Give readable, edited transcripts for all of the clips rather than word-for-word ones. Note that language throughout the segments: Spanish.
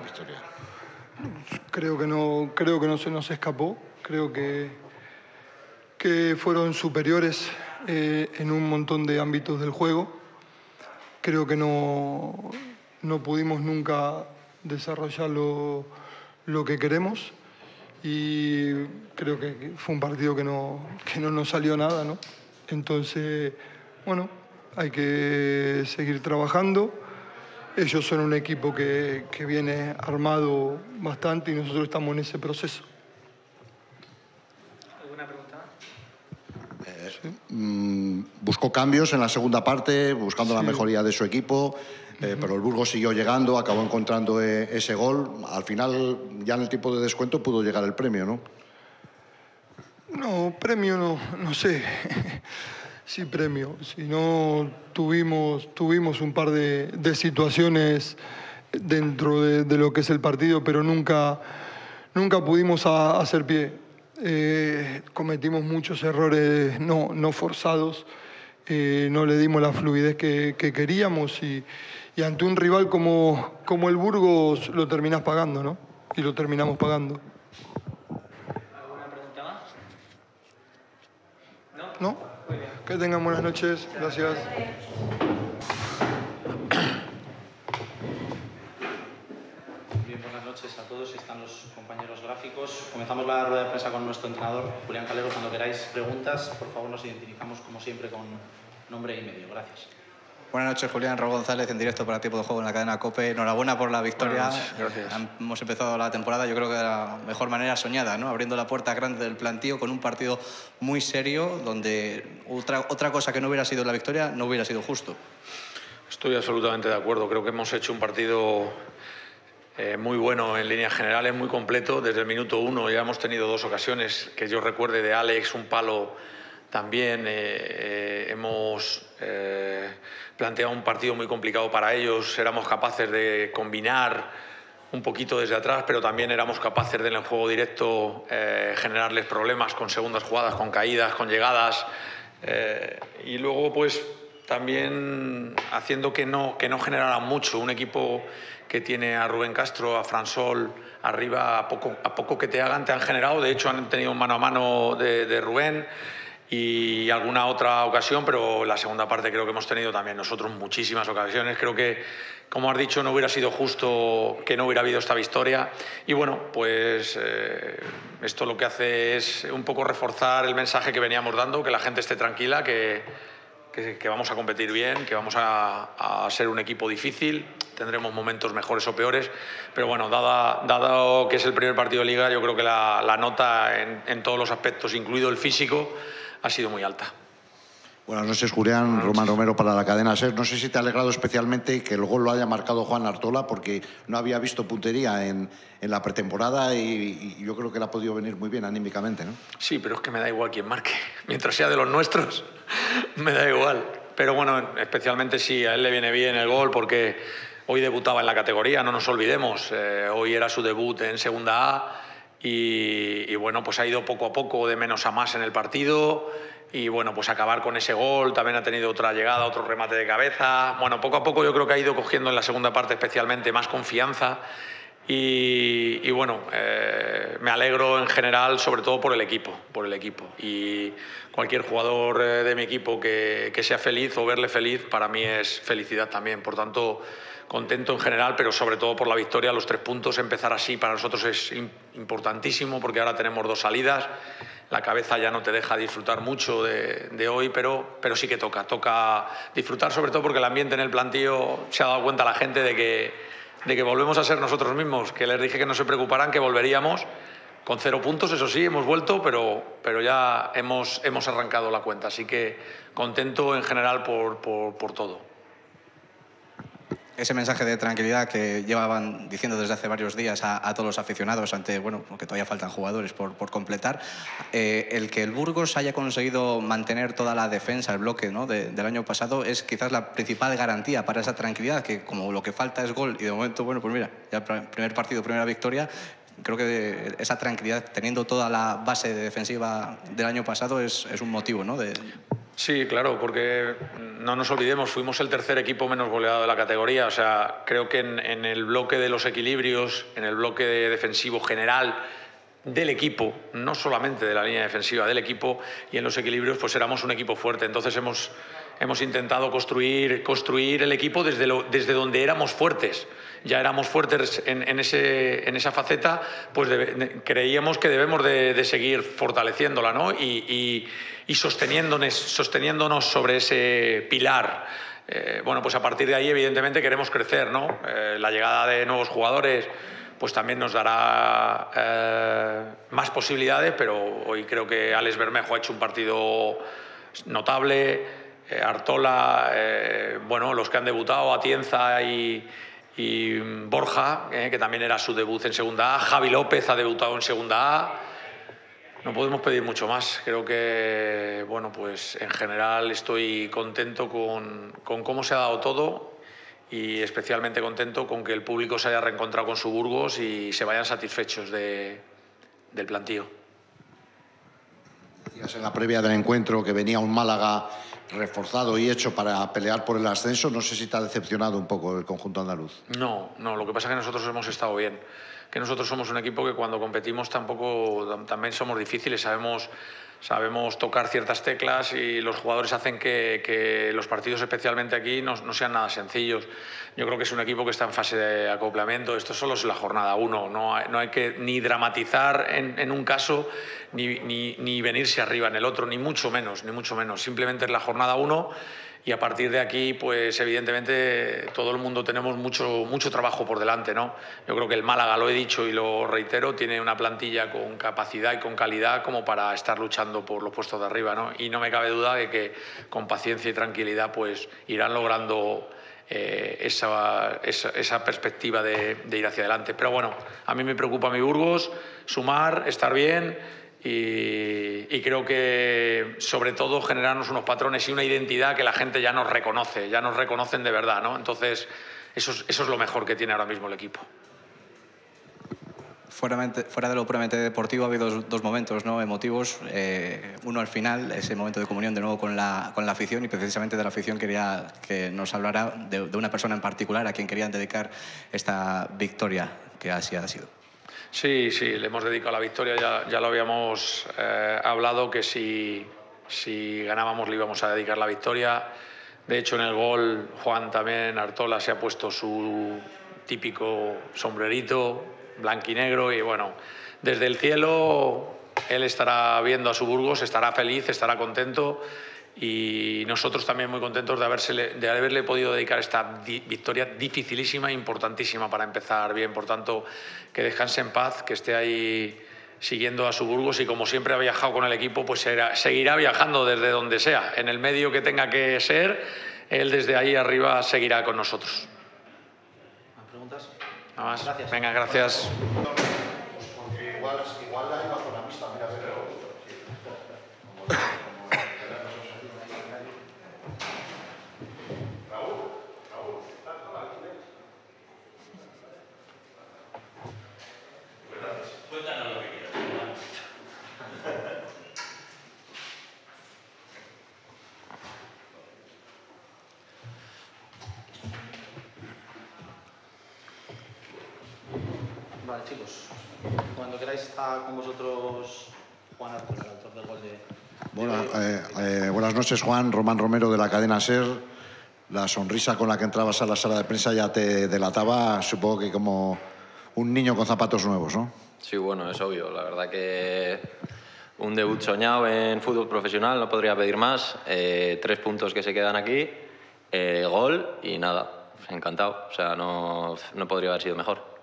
victoria? Creo que no se nos escapó. Creo que fueron superiores en un montón de ámbitos del juego. Creo que no pudimos nunca desarrollar lo que queremos y creo que fue un partido que no nos salió nada, ¿no? Entonces, bueno, hay que seguir trabajando. Ellos son un equipo que viene armado bastante y nosotros estamos en ese proceso. ¿Alguna pregunta? Buscó cambios en la segunda parte, buscando la mejoría de su equipo, pero el Burgos siguió llegando, acabó encontrando ese gol. Al final, ya en el tiempo de descuento, pudo llegar el premio, ¿no? No, premio no sé. Sí, premio. Si no, tuvimos un par de situaciones dentro de lo que es el partido, pero nunca pudimos hacer pie. Cometimos muchos errores no forzados, no le dimos la fluidez que queríamos y ante un rival como el Burgos lo terminás pagando, ¿no? Y lo terminamos pagando. ¿Alguna pregunta más? ¿No? Que tengan buenas noches. Gracias. Bien, buenas noches a todos. Están los compañeros gráficos. Comenzamos la rueda de prensa con nuestro entrenador, Julián Calero. Cuando queráis preguntas, por favor, nos identificamos como siempre con nombre y medio. Gracias. Buenas noches, Julián. Raúl González, en directo para Tiempo de Juego en la cadena COPE. Enhorabuena por la victoria. Gracias. Hemos empezado la temporada, yo creo que de la mejor manera soñada, ¿no? Abriendo la puerta grande del plantío con un partido muy serio, donde otra cosa que no hubiera sido la victoria no hubiera sido justo. Estoy absolutamente de acuerdo. Creo que hemos hecho un partido muy bueno en líneas generales, muy completo. Desde el minuto 1 ya hemos tenido 2 ocasiones, que yo recuerde, de Alex, un palo también. Hemos planteado un partido muy complicado para ellos. Éramos capaces de combinar un poquito desde atrás, pero también éramos capaces de en el juego directo generarles problemas con segundas jugadas, con caídas, con llegadas. Y luego, pues, también haciendo que no generaran mucho. Un equipo que tiene a Rubén Castro, a Fransol arriba, a poco que te hagan, te han generado. De hecho, han tenido un mano a mano de Rubén y alguna otra ocasión, pero la segunda parte creo que hemos tenido también nosotros muchísimas ocasiones. Creo que, como has dicho, no hubiera sido justo que no hubiera habido esta victoria. Y bueno, pues esto lo que hace es un poco reforzar el mensaje que veníamos dando, que la gente esté tranquila, que vamos a competir bien, que vamos a ser un equipo difícil. Tendremos momentos mejores o peores, pero bueno, dado que es el primer partido de Liga, yo creo que la nota en todos los aspectos, incluido el físico, ha sido muy alta. Buenas noches, Julián. Román Romero para la cadena SER. No sé si te ha alegrado especialmente que el gol lo haya marcado Juan Artola, porque no había visto puntería en la pretemporada y yo creo que le ha podido venir muy bien anímicamente, ¿no? Sí, pero es que me da igual quién marque. Mientras sea de los nuestros, me da igual. Pero bueno, especialmente sí, a él le viene bien el gol porque hoy debutaba en la categoría, no nos olvidemos. Hoy era su debut en Segunda A y bueno, pues ha ido poco a poco de menos a más en el partido. Y bueno, pues acabar con ese gol, también ha tenido otra llegada, otro remate de cabeza. Bueno, poco a poco yo creo que ha ido cogiendo en la segunda parte especialmente más confianza. Y bueno, me alegro en general, sobre todo por el equipo. Y cualquier jugador de mi equipo que sea feliz o verle feliz, para mí es felicidad también. Por tanto, contento en general, pero sobre todo por la victoria, los 3 puntos. Empezar así para nosotros es importantísimo porque ahora tenemos 2 salidas. La cabeza ya no te deja disfrutar mucho de hoy, pero sí que toca disfrutar, sobre todo porque el ambiente en el plantío se ha dado cuenta la gente de que volvemos a ser nosotros mismos, que les dije que no se preocuparan, que volveríamos con 0 puntos, eso sí, hemos vuelto, pero ya hemos arrancado la cuenta, así que contento en general por todo. Ese mensaje de tranquilidad que llevaban diciendo desde hace varios días a todos los aficionados ante, bueno, que todavía faltan jugadores por completar, el que el Burgos haya conseguido mantener toda la defensa, el bloque, ¿no?, del año pasado, es quizás la principal garantía para esa tranquilidad, que como lo que falta es gol y de momento, bueno, pues mira, ya primer partido, primera victoria. Creo que esa tranquilidad, teniendo toda la base defensiva del año pasado, es un motivo, ¿no? Sí, claro, porque no nos olvidemos, fuimos el tercer equipo menos goleado de la categoría. O sea, creo que en el bloque de los equilibrios, en el bloque defensivo general del equipo, no solamente de la línea defensiva, del equipo, y en los equilibrios pues éramos un equipo fuerte. Entonces hemos intentado construir el equipo desde donde éramos fuertes. Ya éramos fuertes en esa faceta, pues creíamos que debemos de seguir fortaleciéndola, ¿no? Y sosteniéndonos sobre ese pilar. Bueno, pues a partir de ahí, evidentemente, queremos crecer, ¿no? La llegada de nuevos jugadores pues también nos dará más posibilidades, pero hoy creo que Alex Bermejo ha hecho un partido notable, Artola, bueno, los que han debutado, Atienza y Borja, que también era su debut en Segunda A, Javi López ha debutado en Segunda A. No podemos pedir mucho más. Creo que, bueno, pues en general estoy contento con cómo se ha dado todo y especialmente contento con que el público se haya reencontrado con su Burgos y se vayan satisfechos del plantío. Decías en la previa del encuentro que venía un Málaga reforzado y hecho para pelear por el ascenso. No sé si te ha decepcionado un poco el conjunto andaluz. No, lo que pasa es que nosotros hemos estado bien. Que nosotros somos un equipo que cuando competimos también somos difíciles, sabemos tocar ciertas teclas y los jugadores hacen que los partidos, especialmente aquí, no sean nada sencillos. Yo creo que es un equipo que está en fase de acoplamiento. Esto solo es la jornada 1. No hay que ni dramatizar en un caso ni venirse arriba en el otro, ni mucho menos. Simplemente es la jornada 1. Y a partir de aquí, pues evidentemente todo el mundo tenemos mucho trabajo por delante, ¿no? Yo creo que el Málaga, lo he dicho y lo reitero, tiene una plantilla con capacidad y con calidad como para estar luchando por los puestos de arriba, ¿no? Y no me cabe duda de que con paciencia y tranquilidad pues irán logrando esa perspectiva de ir hacia adelante. Pero bueno, a mí me preocupa mi Burgos, sumar, estar bien. Y creo que, sobre todo, generarnos unos patrones y una identidad que la gente ya nos reconoce, ya nos reconocen de verdad, ¿no? Entonces, eso es lo mejor que tiene ahora mismo el equipo. Fuera de lo puramente deportivo ha habido dos momentos, ¿no?, emotivos. Uno al final, ese momento de comunión de nuevo con la afición, y precisamente de la afición quería que nos hablara de una persona en particular a quien querían dedicar esta victoria, que así ha sido. Sí, le hemos dedicado la victoria, ya lo habíamos hablado, que si ganábamos le íbamos a dedicar la victoria. De hecho, en el gol, Juan también, Artola, se ha puesto su típico sombrerito blanquinegro y bueno, desde el cielo él estará viendo a su Burgos, estará feliz, estará contento y nosotros también muy contentos de haberle podido dedicar esta victoria dificilísima e importantísima para empezar bien. Por tanto, que descanse en paz, que esté ahí siguiendo a su Burgos y como siempre ha viajado con el equipo, pues seguirá viajando desde donde sea, en el medio que tenga que ser, él desde ahí arriba seguirá con nosotros. ¿Más preguntas? Nada más. Gracias. Venga, gracias. Porque igual hay una zona mixta, mira, pero... Vale, chicos. Cuando queráis está con vosotros Juan Artola, el autor del gol de... Buenas noches, Juan. Román Romero, de la cadena SER. La sonrisa con la que entrabas a la sala de prensa ya te delataba, supongo que como un niño con zapatos nuevos, ¿no? Sí, bueno, es obvio. La verdad que un debut soñado en fútbol profesional, no podría pedir más. 3 puntos que se quedan aquí, gol y nada. Encantado. O sea, no podría haber sido mejor.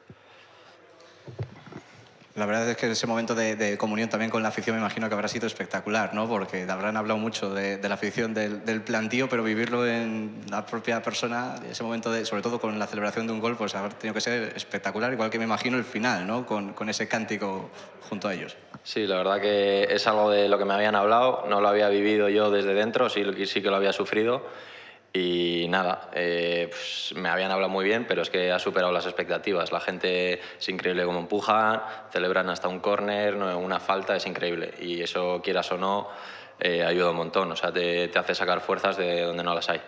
La verdad es que ese momento de comunión también con la afición me imagino que habrá sido espectacular, ¿no? Porque habrán hablado mucho de la afición, del plantío, pero vivirlo en la propia persona, ese momento, sobre todo con la celebración de un gol, pues habrá tenido que ser espectacular, igual que me imagino el final, ¿no? Con ese cántico junto a ellos. Sí, la verdad que es algo de lo que me habían hablado, no lo había vivido yo desde dentro, sí que lo había sufrido. Y nada, pues me habían hablado muy bien, pero es que ha superado las expectativas. La gente es increíble cómo empujan, celebran hasta un córner, una falta, es increíble. Y eso, quieras o no, ayuda un montón. O sea, te hace sacar fuerzas de donde no las hay.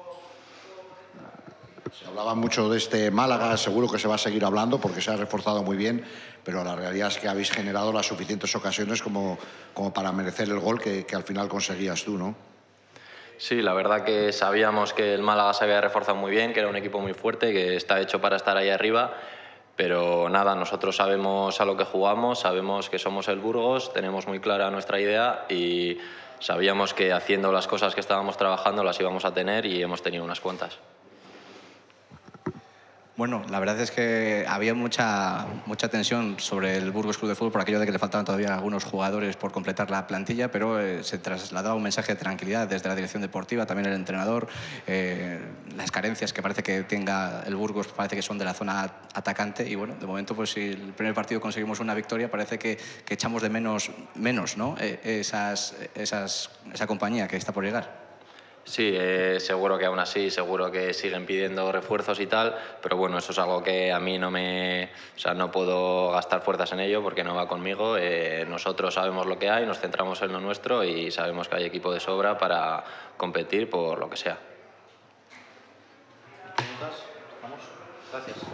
Se hablaba mucho de este Málaga, seguro que se va a seguir hablando porque se ha reforzado muy bien, pero la realidad es que habéis generado las suficientes ocasiones como para merecer el gol que al final conseguías tú, ¿no? Sí, la verdad que sabíamos que el Málaga se había reforzado muy bien, que era un equipo muy fuerte, que está hecho para estar ahí arriba, pero nada, nosotros sabemos a lo que jugamos, sabemos que somos el Burgos, tenemos muy clara nuestra idea y sabíamos que haciendo las cosas que estábamos trabajando las íbamos a tener y hemos tenido unas cuantas. Bueno, la verdad es que había mucha tensión sobre el Burgos Club de Fútbol por aquello de que le faltaban todavía algunos jugadores por completar la plantilla, pero se trasladaba un mensaje de tranquilidad desde la dirección deportiva, también el entrenador. Las carencias que parece que tenga el Burgos parece que son de la zona atacante y bueno, de momento pues si el primer partido conseguimos una victoria parece que echamos de menos, ¿no? Esa compañía que está por llegar. Sí, seguro que aún así, seguro que siguen pidiendo refuerzos y tal, pero bueno, eso es algo que a mí o sea, no puedo gastar fuerzas en ello porque no va conmigo. Nosotros sabemos lo que hay, nos centramos en lo nuestro y sabemos que hay equipo de sobra para competir por lo que sea. ¿Preguntas? ¿Vamos? Gracias.